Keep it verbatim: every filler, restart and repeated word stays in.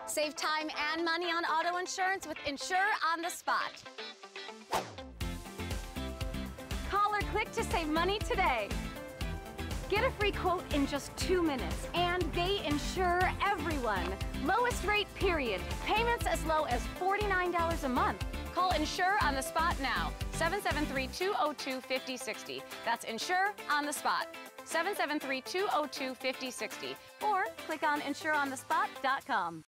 Save time and money on auto insurance with Insure on the spot. Call or click to save money today. Get a free quote in just two minutes, and they insure everyone. Lowest rate, period. Payments as low as forty-nine dollars a month. Call Insure on the spot now, seven seven three, two oh two, five oh six oh. That's Insure on the spot, seven seven three, two oh two, five oh six oh. Or click on insure on the spot dot com.